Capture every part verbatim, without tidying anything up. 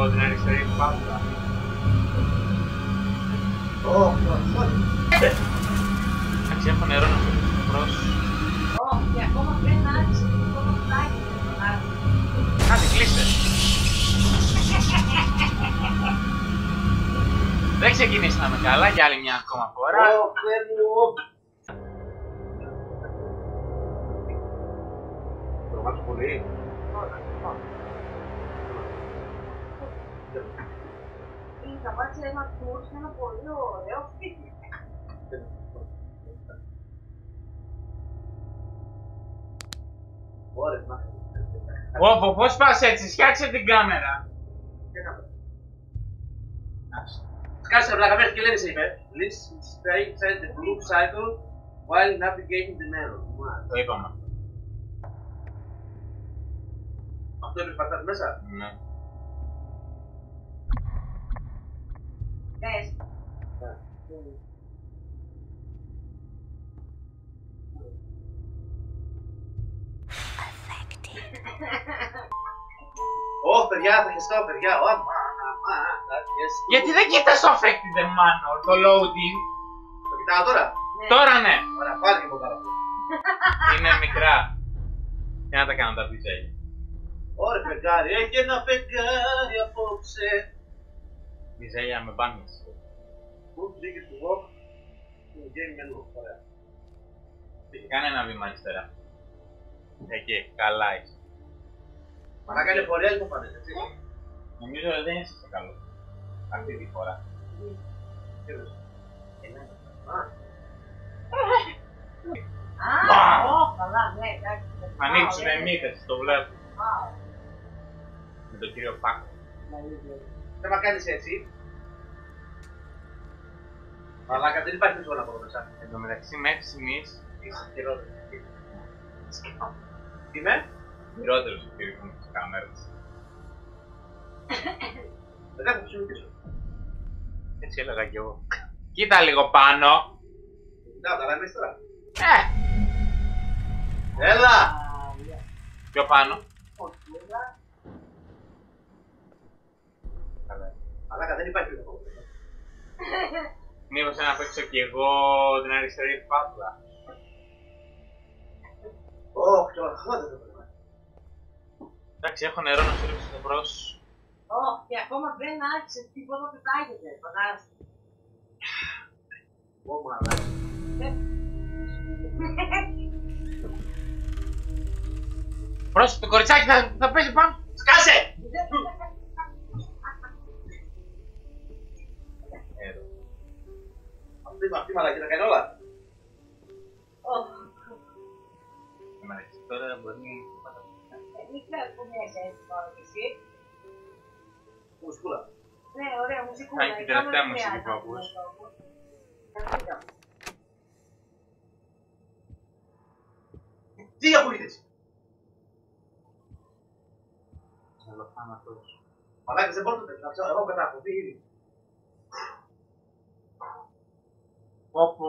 την αριστερή πάντα. Εντάξει, έχω νερό να σου προς... Όχι, ακόμα πρέπει να άρχισε το ακόμα φτάκι. Κάτι, κλείστε. Δεν ξεκινήσαμε καλά για άλλη μια ακόμα φορά. Τρομάξω πολύ. Θα πάτε σε ένα tour σε ένα πολύ ωραίο σπίτι. Ωραία, να. Ωπω, πώς πας έτσι, φτιάξε την κάμερα. Σκάσε βλάκα μέχρι και λένε σε είπε. Please stay inside the blue cycle while navigating the Manor. Το είπαμε. Αυτό είναι πατάτε μέσα. Ναι. Πες. Ω, παιδιά, θα χεστώ, παιδιά. Ω, μα, μα, θα χεστώ. Γιατί δεν κοίτας το affected the manor, το loading. Το κοιτάω τώρα. Τώρα ναι. Ωραία, πάλι και ποτά αυτό. Είναι μικρά. Τι να τα κάνω τα πιζέλια. Ωραία, φεγγάρι, έχει ένα φεγγάρι απόψε. Πιζέλια με μπάνες. Πού πήγε του walk. Είναι game menu, ωραία. Κάνε ένα βήμα αριστερά. Εκεί, καλά είσαι. Μα να κάνει πορεία ή το πάνε, έτσι. Νομίζω ότι δεν είσαι καλό. Αυτή τη φορά. Τι λες. Α, ω, καλά, ναι, εντάξει. Ανοίξουνε μύθες, το βλέπω. Με τον κύριο Πάκο. Δεν μα κάνεις έτσι. Μαλάκα, δεν υπάρχει τίποτα από εδώ μέσα. Εν τω μεταξύ μέχρι στιγμής Είσαι χειρότερο. Τι είμαι? χειρότερος του κύριου μου της κάμερας. Δεν θα σου πίσω. Έτσι έλεγα κι εγώ. Κοίτα λίγο πάνω. Να, τα λέμε τώρα. Ε, Έλα! πιο πάνω. Μαλάκα, δεν υπάρχει τίποτα. Μήπως να παίξω κι εγώ την αριστερή φάτουλα. Όχι, τώρα δεν το πρέπει. Εντάξει, έχω νερό να σου ρίξω στο μπρος. Όχι, ακόμα δεν άρχισε τίποτα πετάγεται. Φαντάζεσαι. Ω, μαλάκα. Πρόσεχε, το κοριτσάκι θα, θα πέσει πάνω. Σκάσε! Αυτή, αυτή μαλακή τα κάνει όλα. Εντάξει, τώρα μπορεί να... Μην ξέρεις μέσα έτσι τώρα κι εσύ. Μουσικούλα. Ναι, ωραία μουσικούλα. Θα είναι την τελευταία μουσική που ακούς. Τι ακούγεται έτσι. Μαλάκες δεν μπορώ να ξέρω, εγώ κατάφω, τι ήδη. Όπω...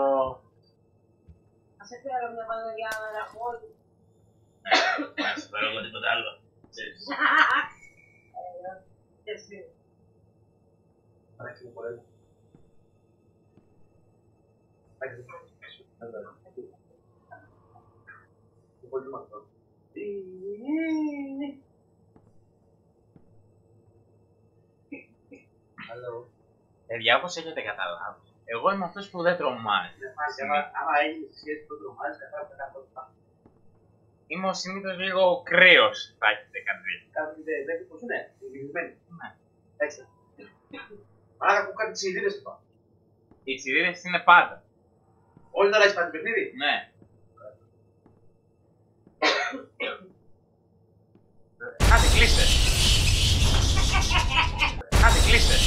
Ας σε φέρω μια βαλεριάνα να χώρει. Να σου φέρω εγώ τίποτα άλλο. Ξέρεις. Και εσύ. Μαλάκες είναι πολύ. Μαλάκες είναι πολύ. Είναι πολύ μαθητό. Hello. Παιδιά, όπως έχετε καταλάβει, εγώ είμαι αυτός που δεν τρομάζει. Άμα έγινε σχέση που τρομάζει, καθόλου δεν καθόλου. Είμαι ο συνήθως λίγο κρύος, θα έχετε κάνει. Κάτι δεν πώς είναι, εγκεκριμένη. Ναι. Έτσι. Άρα ακούω κάτι τσιδίδες του πάνω. Οι τσιδίδες είναι πάντα. Όλη τώρα έχεις πάει το παιχνίδι. Ναι. Άντε, κλείστε. Άντε, κλείστε.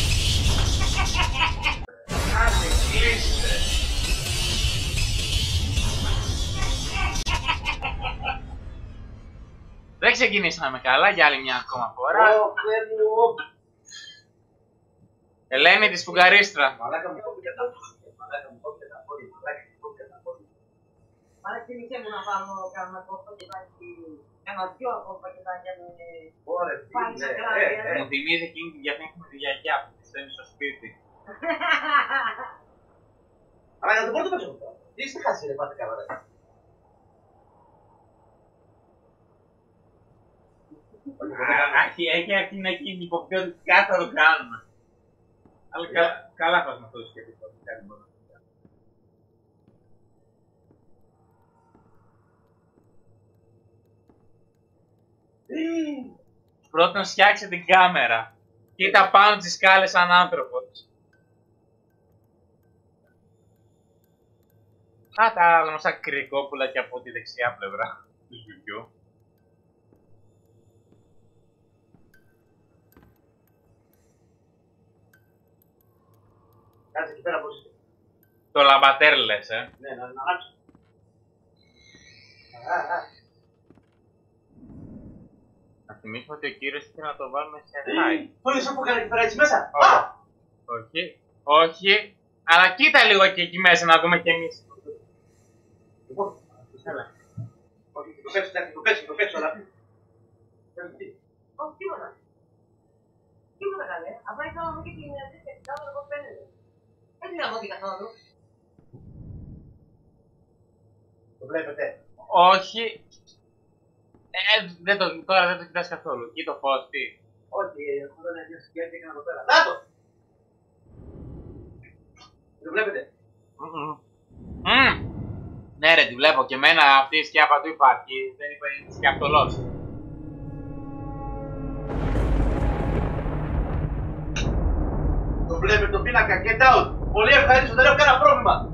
Άντε, κλείστε. Δεν ξεκινήσαμε καλά για άλλη μια ακόμα φορά. Ελένη της Φουγγαρίστρα. Μαλάκα μου κόβει και τα πόδια. Μαλάκα μου κόβει και τα πόδια. Μαλάκα μου κόβει και τα πόδια. Άρα θυμηθέ μου μπορούμε να βάλουμε κανένα κόστο και ένα δυο πακετάκια με πάλι σε κράτεια. Μου θυμίζει εκείνη την γιατί έχουμε τη γιαγιά που τη στέλνει στο σπίτι. Αλλά για το πρώτο πέσω αυτό. Τι είστε χάσει ρε πάτε καλά ρε. Έχει αυτή να γίνει υποψιό ότι κάτι θα το κάνουμε. Αλλά καλά πας με αυτό το σκεπτικό. Πρώτον φτιάξε την κάμερα. Κοίτα πάνω τις σκάλες σαν άνθρωπος. Α, τα γνωστά κρυκόπουλα και από τη δεξιά πλευρά του σπιτιού. Κάτσε εκεί πέρα πώς είσαι. Το λαμπατέρ λες, ε. Ναι, να αλλάξω. Να θυμίσουμε ότι ο κύριος ήθελε να το βάλουμε σε high. Όλοι σου που έκανε εκεί πέρα έτσι μέσα. Όχι, όχι. Αλλά κοίτα λίγο και εκεί μέσα να δούμε κι εμείς. Λοιπόν, όχι, το παίξω, το παίξω, το παίξω, αλλά... Όχι, τίποτα. Τίποτα καλέ. Απλά ήθελα να δω και την αντίστοιχη και κάτω εγώ φαίνεται. Δεν την αγώδη καθόλου. Το βλέπετε. Όχι. Ε, δεν το, τώρα δεν το κοιτάς καθόλου. Εκεί το φως, τι. Όχι, εγώ δεν έχω σκέφτη και έκανα εδώ πέρα. Να το! Το βλέπετε. Mm. Ναι ρε, τη βλέπω και εμένα αυτή η σκιά παντού υπάρχει. Δεν υπάρχει σκιά αυτολός. Το βλέπετε το πίνακα, get out. Πολύ ευχαριστώ, δεν έχω κανένα πρόβλημα.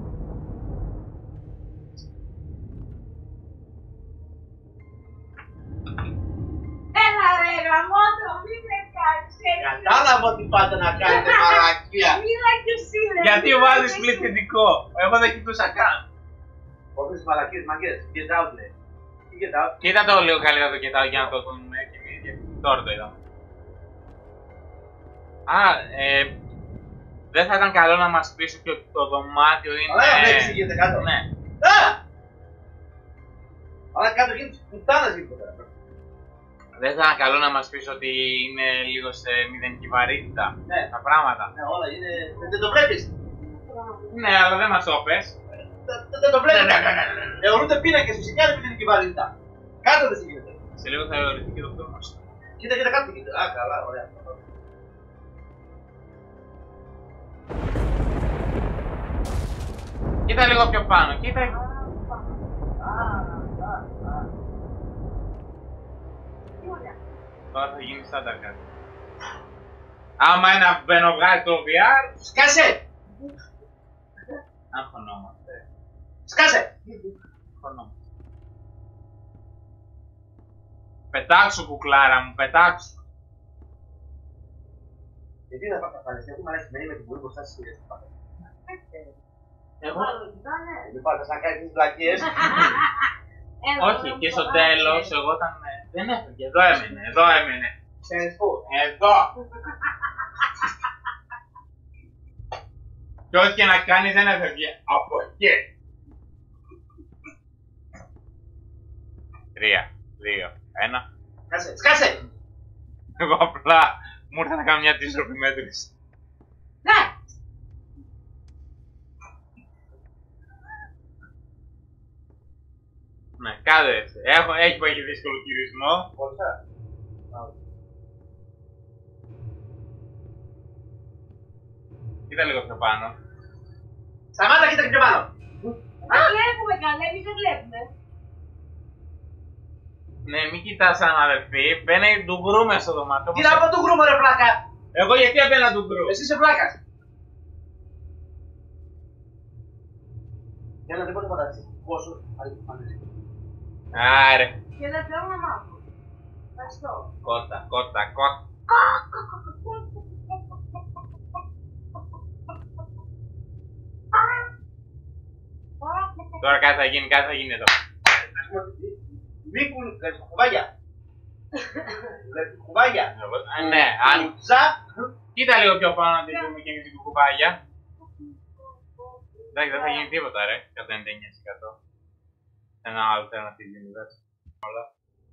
Έλα ρε γαμότο, μην με κάνεις έτσι. Κατάλαβα ότι πάτε να κάνετε μαλακία. Μίλα κι εσύ ρε. Γιατί βάζεις πληθυντικό. Εγώ δεν κοιτούσα καν. Όλες τις μαλακίες μαγκές, get out λέει. Τι get out. Κοίτα το λίγο καλύτερα το κοιτάω για να το δούμε και εμείς, γιατί τώρα το είδαμε. Α, ε, δεν θα ήταν καλό να μας πεις ότι το δωμάτιο είναι... Αλλά βλέπεις τι γίνεται κάτω. Ναι. Α! Αλλά κάτω γίνεται πουτάνας γίνεται. Δεν θα ήταν καλό να μας πεις ότι είναι λίγο σε μηδενική βαρύτητα Ναι. τα πράγματα. Ναι, όλα είναι... Δεν το βλέπεις. Ναι, αλλά δεν μας το πες. Δεν το βλέπεις. Εωρούνται πίνακες, φυσικά είναι μηδενική βαρύτητα. Κάτω δεν γίνεται. Σε λίγο θα εωρηθεί και το πτώμα σου. Κοίτα, κοίτα, κάτω γίνεται. Α, καλά, ωραία. Κοίτα λίγο πιο πάνω, κοίτα. Τώρα θα γίνει σαν τα κάτι. Άμα είναι να μπαίνω βγάλει το βι αρ, Σκάσε! αγχωνόμαστε. Σκάσε! Αγχωνόμαστε. Πετάξου κουκλάρα μου, πετάξου. Γιατί να πάτε να φανεστεί, αφού μ' αρέσει να είμαι την πουλή μπροστά στις σειρές. Εγώ. Δεν πάτε να κάνεις τις βλακίες. Όχι, και στο τέλος, εγώ όταν δεν έφυγε, εδώ έμεινε, εδώ έμεινε. Ξέρεις πού. Εδώ. Και ό,τι και να κάνεις δεν έφευγε. Από εκεί. Τρία, δύο, ένα. Σκάσε, σκάσε! Εγώ απλά μου ήρθε να κάνω μια αντίστροφη μέτρηση. Ναι! Ναι, κάτω έτσι. Έχω, έχει που έχει δύσκολο χειρισμό. Πόσα. Κοίτα λίγο πιο πάνω. Σταμάτα, κοίτα και πιο πάνω. Δεν βλέπουμε καλά, εμείς δεν βλέπουμε. Ναι, μην κοιτάς σαν αδερφή, μπαίνει ντουγκρού μέσα στο δωμάτιο. Τι να πω του γκρούμο ρε πλάκα. Εγώ γιατί έμπαινα ντουγκρού. Εσύ είσαι πλάκας. Για να δεν μπορεί να φανταστεί πόσο αλήθεια. Άρε. Και δεν θέλω να μάθω. Ευχαριστώ. Κότα, κότα, κότα. Τώρα κάτι θα γίνει, κάτι θα γίνει εδώ. Μήκουν, βλέπεις κουβάγια. Βλέπεις κουβάγια. Ναι, αν... Τσα. Κοίτα λίγο πιο πάνω να τη δούμε και εμείς την κουβάγια. Εντάξει, δεν θα γίνει τίποτα ρε, κατά ενενήντα εννιά τοις εκατό. Ένα alternative universe. Όλα.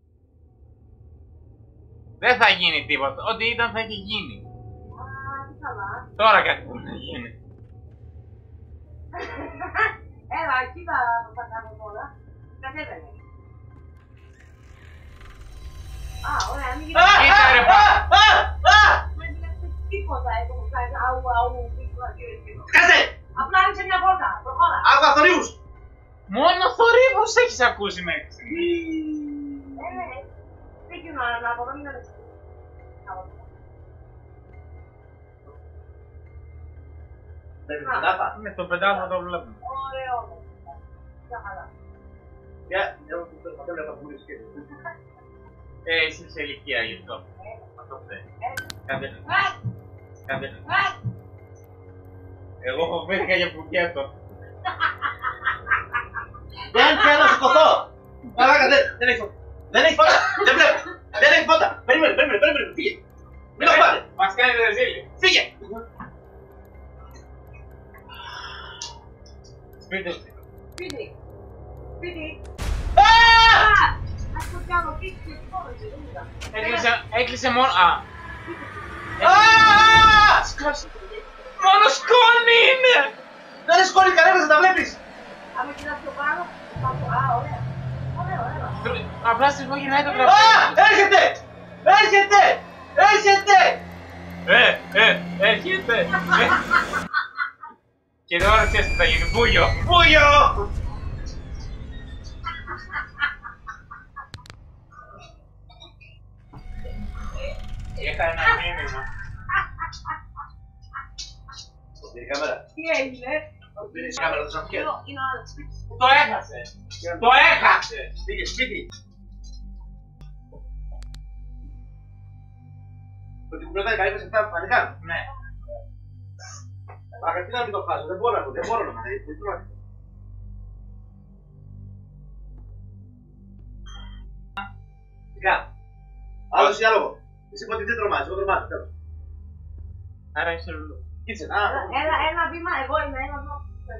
Δεν θα γίνει τίποτα. Ό,τι ήταν θα έχει γίνει. Α, τι καλά. Τώρα κάτι μπορεί να γίνει. Έλα, κοίτα το θα κάνω τώρα. Κατέβαινε. Α, ωραία, μην γίνει. Κοίτα ρε πα. Δεν γίνεται τίποτα εδώ που κάνει αου αου τίποτα και τίποτα. Κάσε! Απλά άνοιξε μια πόρτα, προχώρα. Άκουγα θορύβους! Μόνο θορύβους έχεις ακούσει μέχρι στιγμή. Ε, ναι. Δεν γίνω να πω, δεν είναι έτσι. Δεν είναι πεντάφα. Με το πεντάβο το βλέπουμε. Ωραίο. Μια χαρά. Για, δεν θα τα πουλήσεις και Ε, είσαι σε ηλικία γι' αυτό. Αυτό φταίει. Κάντε. Κάντε. Εγώ φοβήθηκα για μπουκέτο. Δεν θέλω να σηκωθώ! Μαλάκα, δεν έχει φώτα. Δεν έχει φώτα! Δεν βλέπω! Δεν έχει φώτα! Περίμενε, περίμενε, περίμενε, φύγε! Μην το πάτε! Μας κάνει ρεζίλι. Φύγε! Σπίτι. Σπίτι. Σπίτι. Ας το κάνω πίσω και φόβεσαι, δεν είδα. Έκλεισε, έκλεισε μόνο... Α. Σκάσε! Μόνο σκόνη είναι! Δεν είναι σκόνη κανένας, δεν τα βλέπεις! Άμα κοιτάς πιο πάνω, πάνω. Α, ωραία. Ωραία, ωραία. Απλά στη στιγμή γυρνάει το Α! τραπέζι. Έρχεται! Έρχεται! Έρχεται! Ε, ε, έρχεται. Και τώρα ξέρεις τι θα γίνει. Μπούγιο. Μπούγιο! Είχα ένα μήνυμα. Πήρε η κάμερα. Τι έγινε. Πήρε η κάμερα, το σαφιέ. Είναι άλλο σπίτι. Το έχασε. Το έχασε. Πήγε σπίτι. Το ότι κουμπλέτα καλή με αυτά πανικά. Ναι. Αχ, τι να μην το χάσω, δεν μπορώ να το, δεν μπορώ να το. Τι κάνω. Άλλο διάλογο. Εσύ είπα ότι δεν τρομάζεις, εγώ τρομάζω, τέλος. Άρα είσαι λουλού. Κοίτσε, α, Ένα, ένα βήμα, εγώ είμαι ένα βήμα.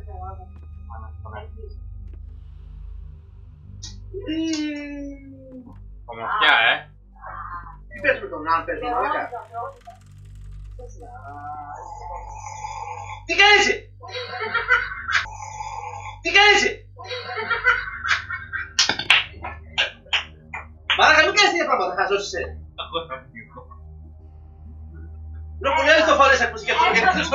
Ομορφιά, ε. τι πες με τον αν, πες με μαλάκα. Τι κάνεις εσύ! Τι κάνεις εσύ! Μαλάκα, μην κάνεις τέτοια πράγματα, χαζός είσαι. Εγώ θα φύγω. Είναι πολύ αριστοφανές ακούσεις και αυτό, γιατί θες το...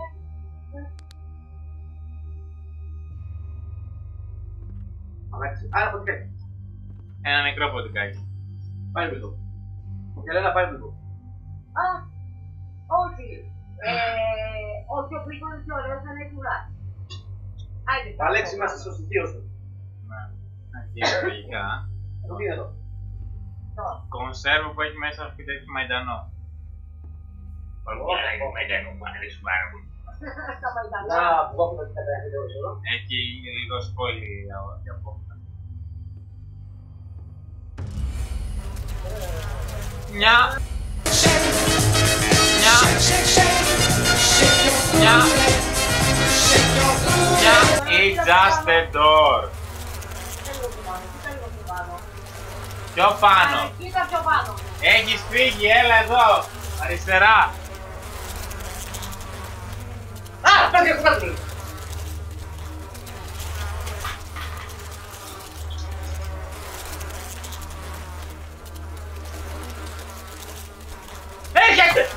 Μαλάκα, άρα από τι κάνει. Ένα νεκρό ποτικάκι. Πάει με το. Και λέει να πάει με το. Α, όχι. Όχι, ο πλήκος είναι πιο ωραίος, δεν έχει ουρά. Αλέξη, είμαστε στο στοιχείο σου. Αρχίζει λογικά. Το τι είναι εδώ. Κονσέρβο που έχει μέσα σπίτι έχει μαϊντανό. Όλα είναι μαϊντανό, μου αρέσει πάρα πολύ. Να, που έχουμε την κατάσταση εδώ. Έχει λίγο σπόλι για απόψε. Μια. Μια. Μια. Μια. It's just the door. Πιο πάνω. Κοίτα πιο πάνω. Έχεις φύγει, έλα εδώ. Αριστερά. Α, πάλι έχω πάρει. Έρχεται!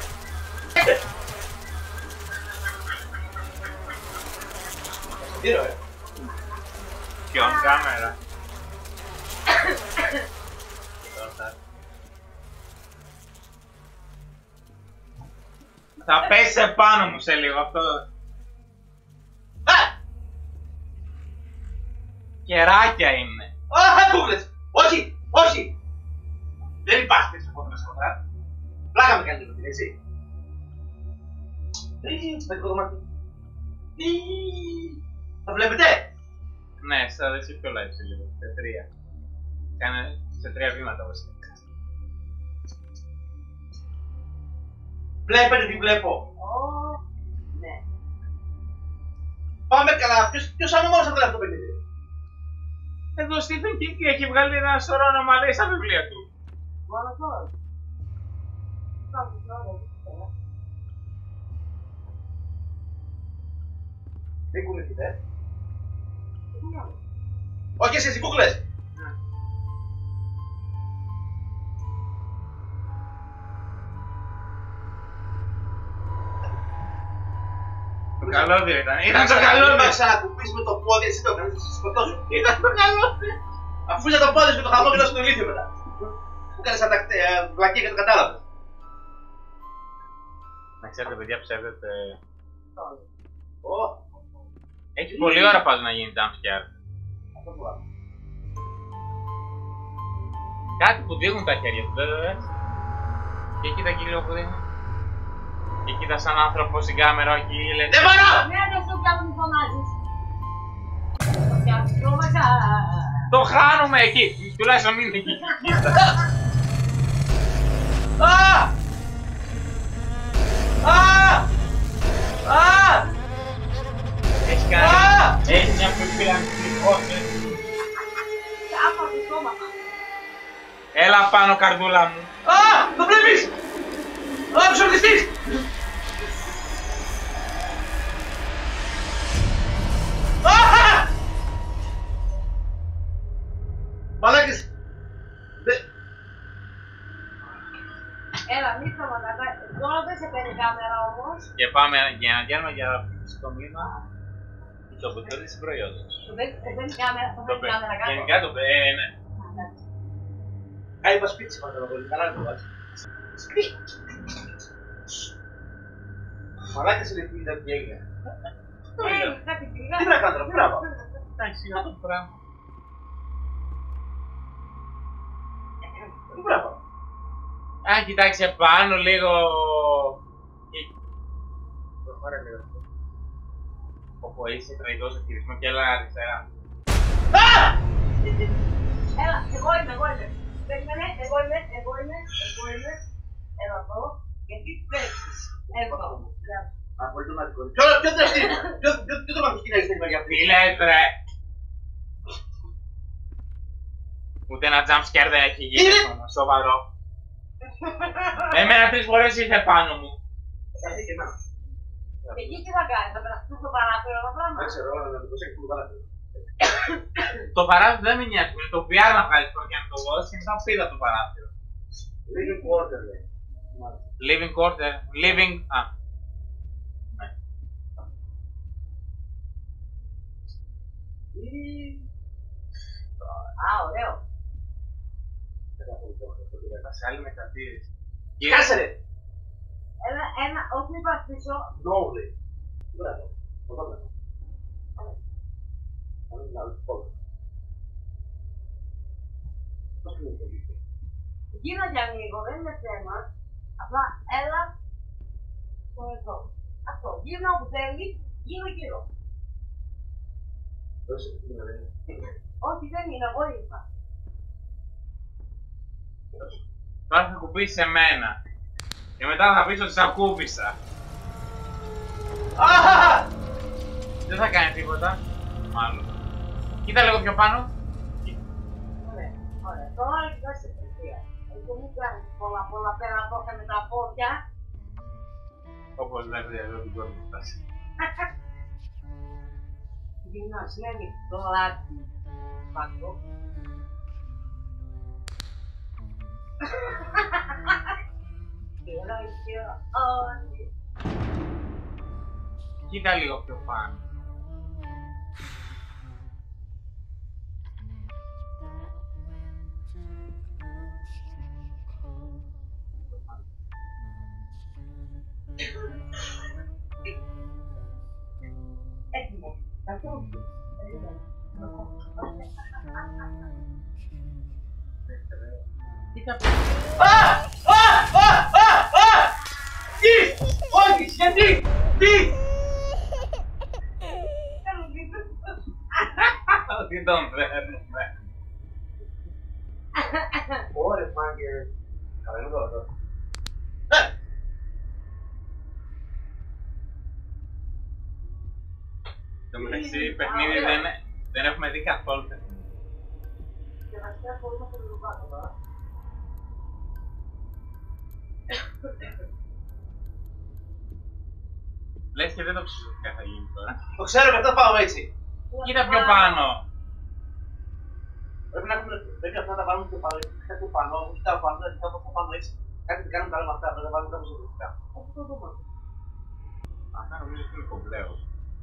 Τι ρε. Ποιον κάμερα. Θα πέσει επάνω μου σε λίγο αυτό. Α! Κεράκια είναι. Α, κούκλες. Όχι, όχι. Δεν υπάρχει τέτοιο φото μέσα κοντά. Πλάκα με κάνει λίγο, έτσι. Με το δωμάτιο. Τα βλέπετε. Ναι, θα δεις πιο live σε λίγο. Σε τρία. Κάνε σε τρία βήματα βασικά. Βλέπετε τι βλέπω. Ναι. Πάμε καλά. Ποιος, ποιος άλλο μόνος θα βλέπει το παιχνίδι. Εδώ ο Στίβεν Κίνγκ έχει βγάλει ένα σωρό ανομαλίες στα βιβλία του. Μόνο τώρα. Κάτω τώρα. Δεν κουνηθείτε. Όχι εσύ, εσύ κούκλες. Το καλώδιο ήταν. Ήταν το καλώδιο. Να ξανακουμπείς με το πόδι, εσύ το κάνεις, θα σε σκοτώσω. Ήταν το καλώδιο. Αφού είσαι το πόδι με το χαμόγελο στο ηλίθιο μετά. Που κάνεις σαν τα βλακία και το κατάλαβες. Να ξέρετε παιδιά, ψεύδετε. Ω, Έχει πολλή ώρα πάντως να γίνει jump scare. αυτό που βάζω. Κάτι που δείχνουν τα χέρια του, δεν δες. Και κοίτα εκεί λίγο που δείχνουν. Και κοίτα σαν άνθρωπο στην κάμερα, όχι λέει. Δεν μπορώ! Ναι, δεν στο πιάνω μου φωνάζεις. Το πιάνω τρόμακα. Το χάνουμε εκεί. Τουλάχιστον μην είναι εκεί. Α! Α! Α! Έχει κάνει. Έχει μια πυρπυρανική φώση. Κάπου από το σώμα. Έλα πάνω καρδούλα μου. Α! Το βλέπεις! Α, τους ορκιστείς! Α! Μαλάκες! Έλα, μη σταματάς. Τώρα δεν σε παίρνει κάμερα όμως. Και πάμε για να γίνουμε για να αφήσουμε το μήνα. Το ποτέ της προϊόντος. Το παίρνει κάμερα, το παίρνει κάμερα κάτω. Γενικά το παίρνει, ναι. Κάνει μας σπίτι πάντα να πολύ, καλά να το βάζει. Σπίτι. Μαλάκες είναι τι ήταν τι έγινε. Ε, κάτι πήγα. Τι να κάνω, πού να πάω. Εντάξει, σιγά το πράγμα. Πού να πάω. Α, κοιτάξτε πάνω λίγο. Προχώρα λίγο. Όπου είσαι τραγικός ο χειρισμό και έλα αριστερά. Έλα, εγώ είμαι, εγώ είμαι. Περίμενε, εγώ είμαι, εγώ είμαι, εγώ είμαι. Έλα εδώ, γιατί παίξεις. Εδώ. Α, πολύ τροματικό. Ποιο τρεφτή, ποιο τροματική να έχεις την ημέρα αυτή. Τι λες ρε. Ούτε ένα jump scare δεν έχει γίνει ακόμα, σοβαρό. Εμένα τρεις φορές ήρθε πάνω μου. Εκεί τι θα κάνεις, θα περαστούν στο παράθυρο το πράγμα. Δεν ξέρω, να το προσέξεις το παράθυρο. Το παράθυρο δεν με νοιάζει, με το βι αρ να βγάλεις το και να το δώσεις και μετά πήδα το παράθυρο. Living quarter, λέει. Living quarter, living... Α. Ναι. Α, ωραίο. Θα σε άλλη μετατήρηση. Κάσε ρε! Ένα, ένα, όχι μη πας πίσω. No, λέει. Μπράβο. Αυτό βλέπω. Αν είναι άλλο πόδι. Πώς είναι το λίγο. Γύρω για λίγο, δεν είναι θέμα. Απλά έλα στο εδώ. Αυτό. Γύρω όπου θέλει, γύρω γύρω. Δώσε τι είναι, λέει. Όχι, δεν είναι, εγώ είπα. Τώρα θα κουμπίσεις εμένα. Και μετά θα πεις ότι σ' ακούμπησα. Αχ! Δεν θα κάνει τίποτα. Μάλλον. Κοίτα λίγο πιο πάνω. Ωραία, ωραία. Τώρα κοιτάς σε παιδιά. Εγώ μην κάνεις πολλά πολλά πέρα από με τα πόδια. Όπως βλέπετε εδώ την κόρη μου φτάσει. Γυμνασμένη το λάδι. Πάτω. Κοίτα λίγο πιο πάνω. Έτοιμο. Αυτό. Κοίτα Α! Α! Α! Α! Α! Τι! Όχι! Γιατί! Τι! Τι τον παίρνουμε. Ωρε μάγκε. Καλά είναι τώρα τώρα. Στο μεταξύ παιχνίδι δεν, δεν έχουμε δει καθόλου παιχνίδι. Και βασικά μπορούμε να το κάτω τώρα. Λες και δεν το ξέρω τι θα γίνει τώρα. Το ξέρω και αυτό πάω έτσι. Κοίτα πιο πάνω. Πρέπει να έχουμε, πρέπει αυτά να τα βάλουμε πιο πάνω, κάτι πιο πάνω, όχι τα πάνω, δεν θα το πάνω έτσι. Κάτι που κάνουμε καλά με αυτά, πρέπει να βάλουμε κάπως διαφορετικά. Αυτό το δούμε. Αυτά νομίζω ότι είναι κομπλέος.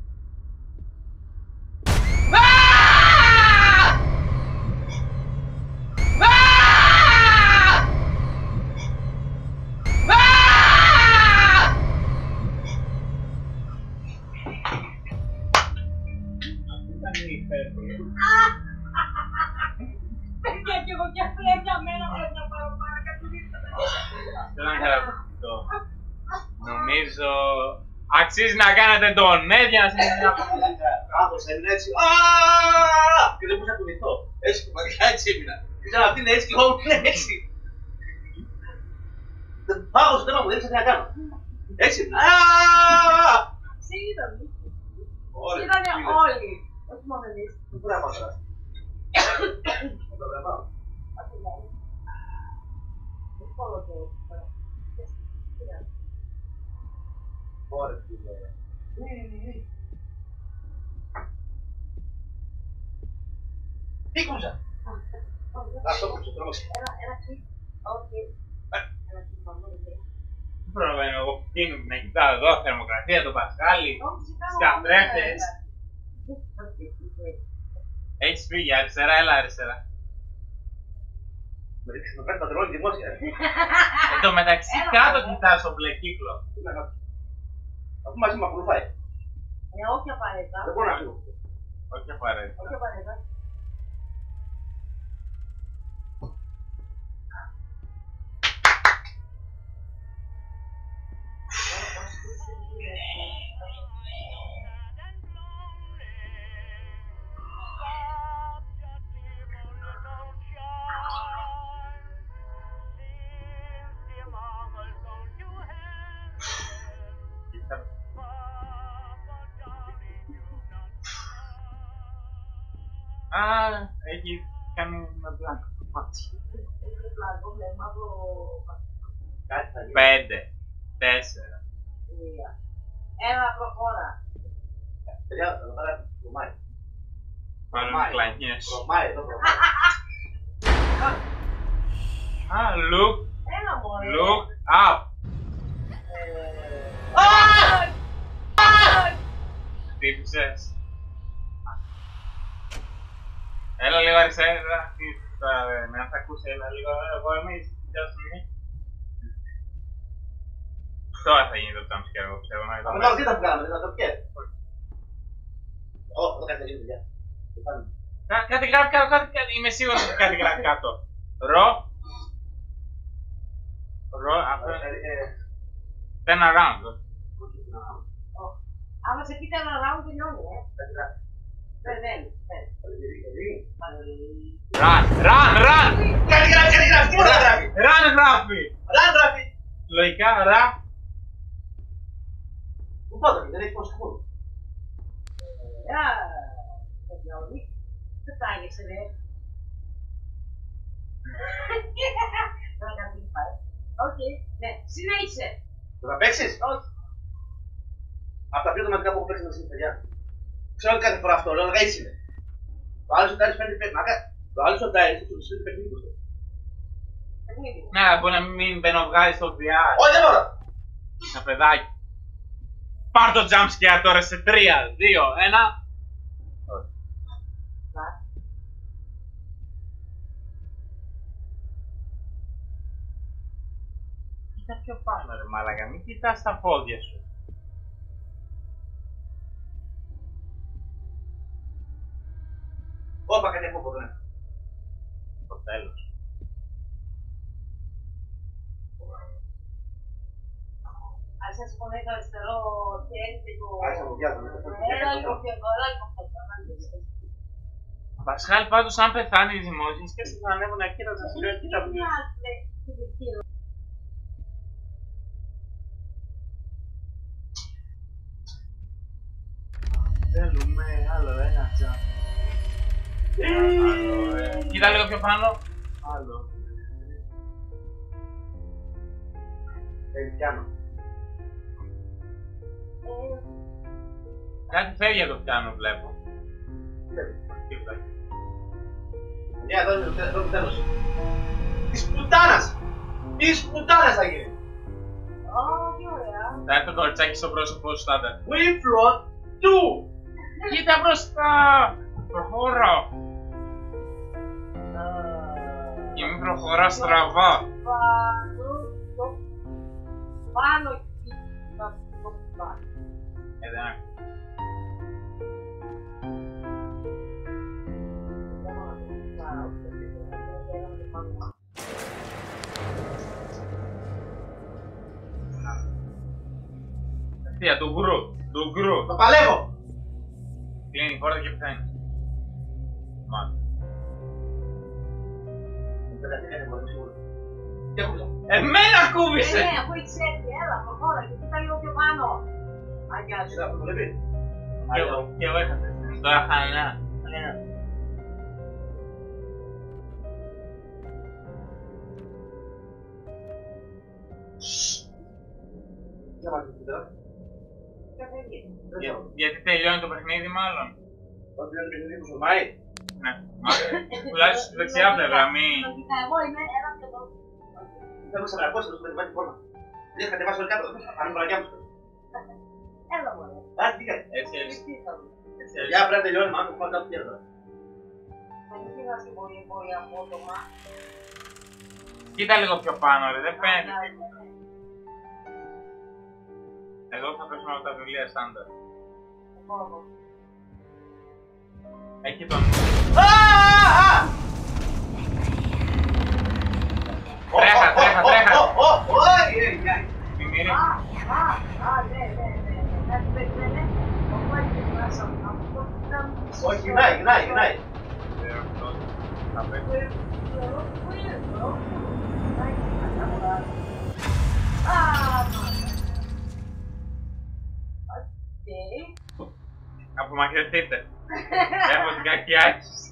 Παιδιά κι εγώ και φλέγια μένα φλέγια παραπάνω κατουρίστατα. Αυτό ήταν χαρακτηριστικό. Νομίζω αξίζει να κάνετε το ναι για να συνεχίσετε να πούμε. Άκουσα, έμεινα έτσι. Και δεν μπορούσα να κουνηθώ. Έτσι, πραγματικά έτσι έμεινα. Ήθελα να αυτή είναι έτσι και εγώ ήμουν έτσι. Πάω στο θέμα μου, δεν ήξερα τι να κάνω. Έτσι έμεινα. Σε είδαν. Όλοι. Είδανε όλοι. Όχι μόνο εμείς. Δεν μπορεί να πάω τώρα. Δεν μπορεί να πάω. Ωραία, φίλε. Ναι, ναι, ναι. Τι κούσα! Αυτό κούσα, τρόμαξε. Ένα κλικ, όχι. Ένα κλικ μόνο, δεν Δεν προλαβαίνω εγώ που πίνω να κοιτάω εδώ, θερμοκρασία, το Πασχάλι, τις καθρέφτες. Έχεις φύγει αριστερά, έλα αριστερά. Με ρίξε να παίρνει πατρόλι δημόσια. Εν τω μεταξύ κάτω κοιτάς τον μπλε κύκλο. Αφού μαζί με ακολουθάει. Ε, όχι απαραίτητα. Δεν μπορώ να φύγω. Όχι απαραίτητα. Όχι απαραίτητα. Α, έχει κάνει ένα μπλάνκο το μάτι. Πέντε, τέσσερα. Ένα προχώρα. Παιδιά, εδώ πέρα προμάει. Μάλλον κλανιές. Προμάει, εδώ προμάει. Α, look, Ένα μόνο. look up. Χτύπησες. Έλα λίγο αριστερά, με αν θα ακούσει, έλα λίγο, εγώ εμείς, ποια στιγμή. Τώρα θα γίνει το jumpscare, εγώ πιστεύω, να Αλλά τώρα τι θα βγάλαμε, δεν θα το πιέσει. Ω, εδώ κάτι γίνει, παιδιά. Κάτι γράφει κάτω, κάτι, είμαι σίγουρος ότι κάτι γράφει κάτω. Ρο. Ρο, αυτό είναι. Turn around. Άμα σε πείτε ένα round τελειώνει, ε. Δεν, δεν. Run, run, run! Κάτι γράφει, κάτι γράφει, τίποτα γράφει. Run γράφει! Run γράφει. Λογικά, ρα. Πού πάτε, δεν έχει πως κούρ. Α, τελειώνει. Δεν τάγεσαι, ρε. Τώρα κάτι πάει. Οκ, ναι, συνέχισε. Θα παίξεις. Όχι. Από τα πιο δωματικά που έχω παίξει μαζί, παιδιά. Ξέρω ότι κάθε φορά αυτό, λέω, έτσι είναι. Το άλλο σου κάνει πέντε πέντε, μάκα. Το άλλο σου κάνει πέντε παιχνίδι του. Ναι, μπορεί να μην μπαινοβγάλει στο βι αρ. Όχι, δεν μπορώ. Ένα παιδάκι. Πάρ' το jumpscare τώρα σε τρία, δύο, ένα. Κοίτα πιο πάνω ρε μάλακα, μην κοιτάς τα πόδια σου. Όπα, κάτι από εδώ, ναι. Το τέλος. Αν σας πονάει το αριστερό χέρι και το... Άρχισα να μου πιάζω, ναι. Έλα λίγο πιο εδώ, έλα λίγο πιο εδώ. Πασχάλη πάντως αν πεθάνει η δημόσια, σκέφτεται να ανέβουν εκεί να σας λέω τι θα πει. Θέλουμε άλλο ένα τσάμπ. Κοίτα Κοίτα λίγο πιο πάνω. Άλλο. Ε, πιάνω. Κάτι φεύγει από το πιάνο, βλέπω. Τίποτα. Για εδώ είναι το τέλος. Της πουτάνας! Της πουτάνας θα γίνει! Ω, τι ωραία. Θα έρθει το κοριτσάκι στο πρόσωπο σου, τάτε. We float two! Κοίτα μπροστά! Προχώρα! Και μην προχωρά στραβά. Πάνω, το πάνω εκεί, το πάνω. Ε, δεν άκουσα. Ευθεία, του γκρου, του γκρου. Το παλεύω! Κλείνει η πόρτα και πεθαίνει. Μάλλον. Τι ακούσα? Εμένα κούβησε! Ναι, αφού έχεις έρθει, έλα, προχώρα και κοίτα λίγο πιο πάνω. Αγιά σου. Είδα, το βλέπει. Και εγώ, και εγώ είχα θέσει. Τώρα χαλινά. Τι θα μάθεις τώρα? Γιατί τελειώνει το παιχνίδι, μάλλον. Όταν είναι το παιχνίδι που σου πάει. Ναι, τουλάχιστον στη δεξιά πλευρά, μη. Εγώ είμαι, έλα και εδώ. Δεν μου ξαπρακώσει, δεν σου πάει την φόρμα. Δεν είχα κατεβάσει όλοι κάτω, αν είναι παρακιά μου. Έλα μωρέ. Α, τι κάνει. Έτσι, έτσι. Έτσι, έτσι. Για πρέπει να τελειώνει, μάλλον πάντα που πιέρδα. Θα μην πήγα στην πολύ πολύ απότομα. Κοίτα λίγο πιο πάνω, ρε, δεν φαίνεται. Εγώ θα πέσω από τα βιβλία στάνταρ. Εκεί τον... Τρέχα, τρέχα, τρέχα! Μη μύρι. Α, α, α, ναι, ναι, ναι, ναι, κάτι περιμένε. Το πάει και μέσα μου, αυτό ήταν... Όχι, γυρνάει, γυρνάει, γυρνάει. Θα πέσω. Απομακρυνθείτε. Έχω την κακή άσκηση.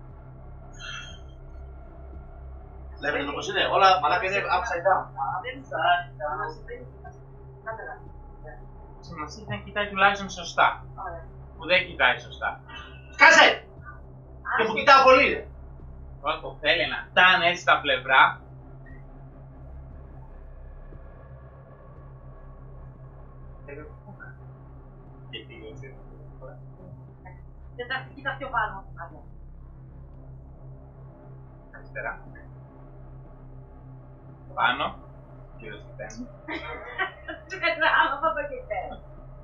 Βλέπετε το πως είναι, όλα μαλάκα είναι upside down. Σημασία είναι να κοιτάει τουλάχιστον σωστά. Που δεν κοιτάει σωστά. Σκάσε! Και που κοιτάω πολύ. Όταν το θέλει να φτάνει έτσι στα πλευρά. Και τελείωσε. Δεν κοίτα πιο πάνω. Αριστερά. Πάνω. Γύρω στη τέχνη. Του κατράβα από εκεί πέρα.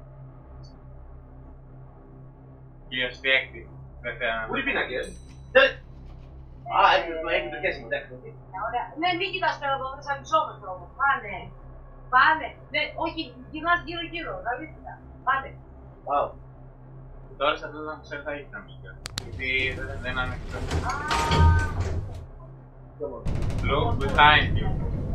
Γύρω στη έκτη. Δεν θέλω να Πού είναι οι πίνακες? Α, έχει το χέσιμο, εντάξει. Ναι, μην κοιτάς πέρα εδώ, θα μισόμετρο όμως. Πάνε. Πάνε. Ναι, όχι, γυρνάς γύρω γύρω. Δηλαδή, πάνε. Wow. Τώρα σε αυτό δεν ξέρω θα έχει τα μουσικά. Γιατί δεν είναι ανοιχτό. Look behind you.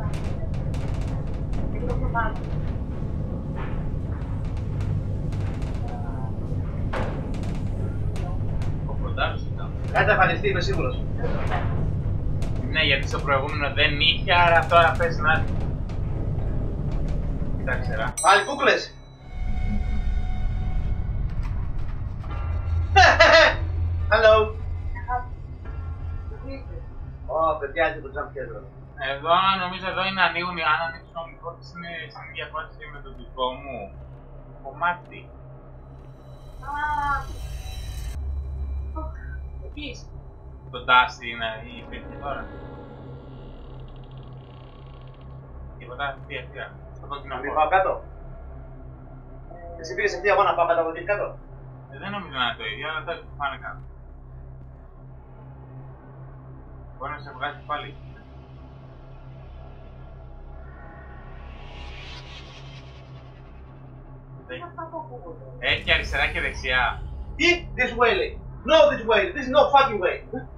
Ο κοντάρος ήταν. Κάτι θα εμφανιστεί, είμαι σίγουρος. Ναι, γιατί στο προηγούμενο δεν είχε, άρα τώρα πες να έρθει. Κοιτάξτε ρε. Πάλι κούκλες. Hello. Ω, παιδιά, είναι το jump scare. Εδώ νομίζω εδώ είναι ανοίγουν, αν ανοίξουν όλοι οι πόρτες είναι στην ίδια φάση με το δικό μου κομμάτι. Επίσης. Το Dusty είναι η υπήρχε τώρα. Τίποτα, τι ευθεία. Στο κόκκινο Να μην χώρο. πάω κάτω. Εσύ πήγες ευθεία εγώ να πάω κάτω από εκεί κάτω. Ε, δεν νομίζω να είναι το ίδιο, αλλά θα πάνε κάτω. Μπορεί να σε βγάζει πάλι. Έχει αριστερά και δεξιά. Ή this way λέει. No this way, this is no fucking way.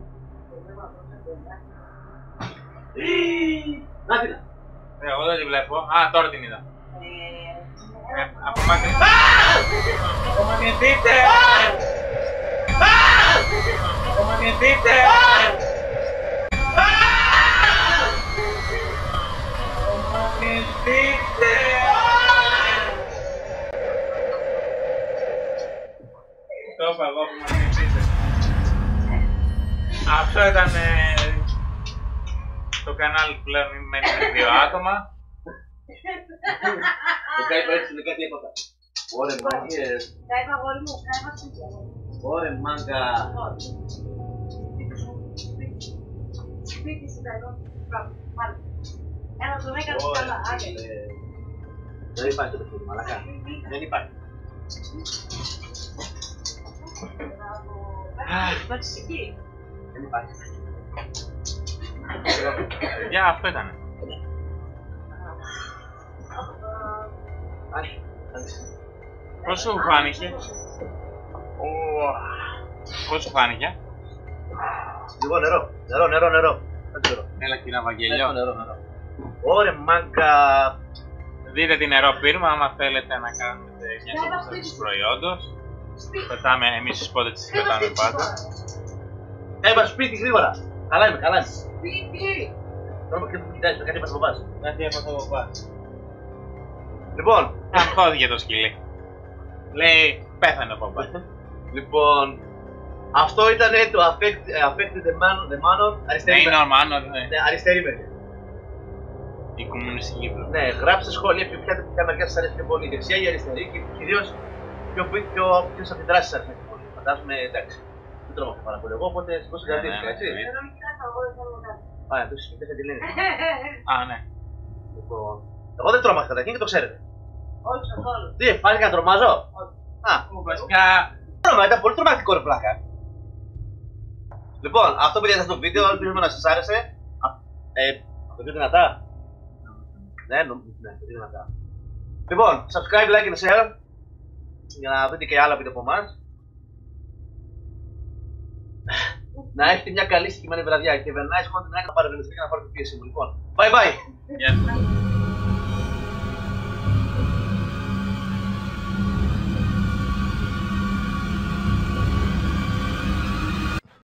Να την. Ε, εγώ δεν τη βλέπω. Α, τώρα την είδα. Απομακρυνθείτε! Απομακρυνθείτε! Απομακρυνθείτε! που μας στηρίξετε. Αυτό ήταν ε, το κανάλι που πλέον μένει με δύο άτομα. Το καίπα έτσι είναι κάτι έπαθα. Ωρε μάγκες. Καίπα αγόρι μου, καίπα σπίτια. Ωρε μάγκα. Σπίτι σου καίπα. Πάλι. Ένα τον έκανες καλά, άντε. Δεν υπάρχει το παιχνίδι, μαλακά. Δεν υπάρχει. Εντάξει, εκεί. Δεν υπάρχει. Για αυτό ήτανε. Πώς σου φάνηκε? Πώς σου φάνηκε? Λοιπόν, νερό, νερό, νερό, νερό. Έλα κύριε Βαγγελιό. Νερό, νερό. Ωρε μάγκα. Δείτε τι νερό πήραμε, άμα θέλετε να κάνετε μια σωστή του προϊόντος. Πετάμε, εμείς στους πόντες τις πετάμε πάντα. Καίπα σπίτι γρήγορα. Καλά είμαι, καλά είμαι. Σπίτι. Τώρα και που κοιτάζεις, κάτι έπαθα από πας. Κάτι έπαθα από πας. Λοιπόν, Αμφώθηκε το σκυλί. Λέει, πέθανε ο παπάς. λοιπόν, αυτό ήταν το Affect, affect the, man, the Manor, αριστερή Ναι, είναι μεριά. ο Manor, ναι. Ναι, αριστερή μεριά. Η κομμουνιστική πλευρά. Ναι, γράψτε σχόλια ποια, ποια, ποια μεριά σας αρέσει πιο πολύ, η δεξιά ή η αριστερή και κυρίως ποιο, ποιο, ποιος αντιδράσεις σας αρέσει πιο πολύ. Φαντάζομαι, εντάξει, δεν τρώω πάρα πολύ εγώ, οπότε πώς Ναι, συγκρατήθηκα, ναι, έτσι. ναι. Δεν κοιτάς αγόρι, θέλω να κάνω. Α, επίσης και τι λένε. Α, ναι. Λοιπόν, εγώ δεν τρώμαξα καταρχήν και το ξέρετε. Όχι, καθόλου. Τι, πάλι να τρομάζω. Α, Βασικά, τρώμα, ήταν πολύ τρομακτικό ρε πλάκα. Λοιπόν, αυτό που είδατε στο βίντεο, ελπίζουμε να σας άρεσε. Α, ε, το πιο δυνατά. Ναι, νομίζω, ναι, το πιο δυνατά. Λοιπόν, subscribe, like and share για να δείτε και άλλα βίντεο από εμάς. Να έχετε μια καλή συγκεκριμένη βραδιά και have a nice content να παραβενιστείτε και να πάρετε πίεση μου. Λοιπόν, bye bye! γεια σας.